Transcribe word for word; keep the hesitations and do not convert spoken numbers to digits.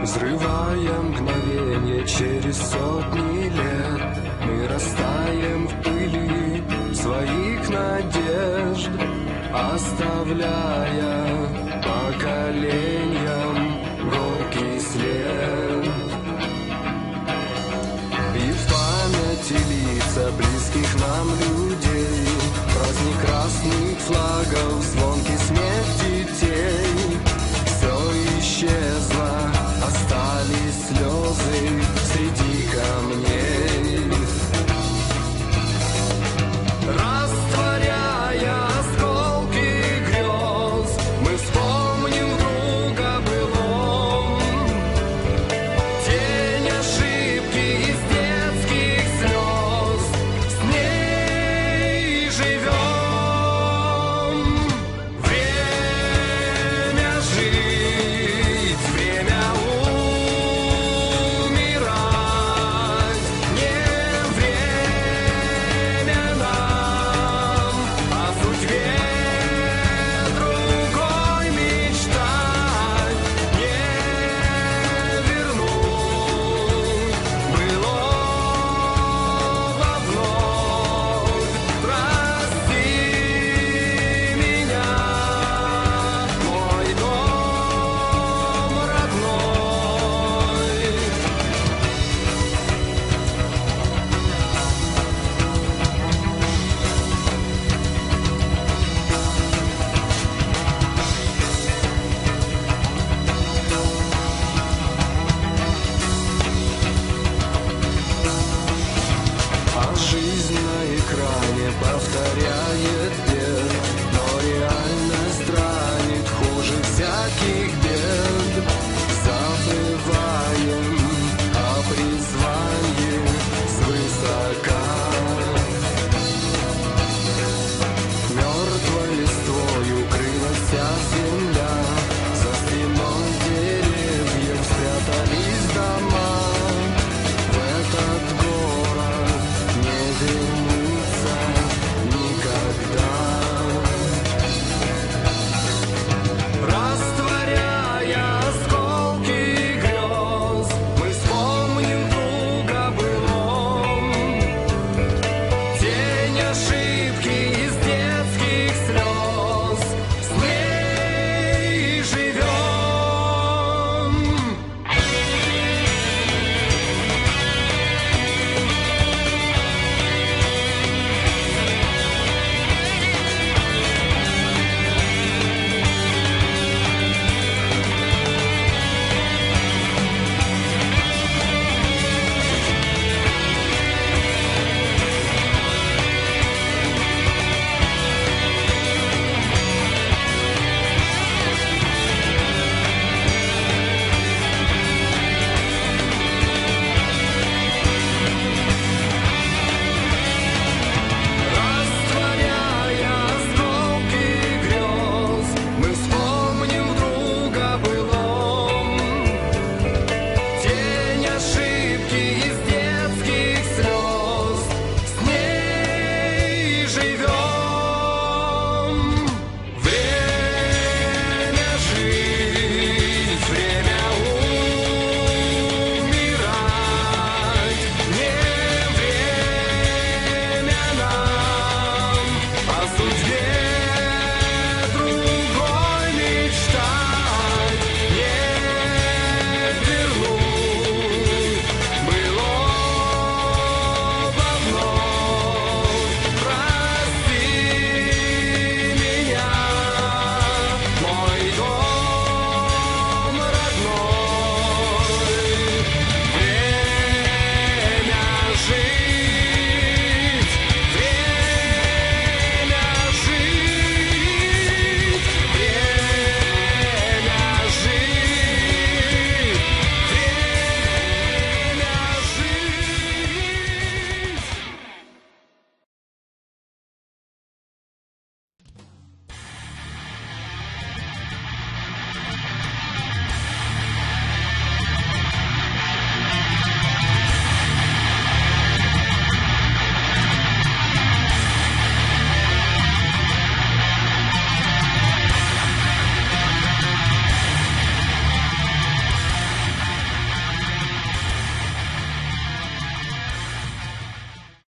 Взрывая мгновенье через сотни лет, мы растаем в пыли своих надежд, оставляя поколениям горький след. И в памяти лица близких нам людей, праздник красных флагов, звонкий смех детей. Все исчезло, остались слезы среди камней. Растворяя осколки грез, мы вспомним друга былом. Тень ошибки из детских слез, с ней живем. Время жить, время умирать, не время нам о судьбе другой мечтать, не вернуть былого вновь. Прости меня, мой дом родной. А жизнь на экране повторяет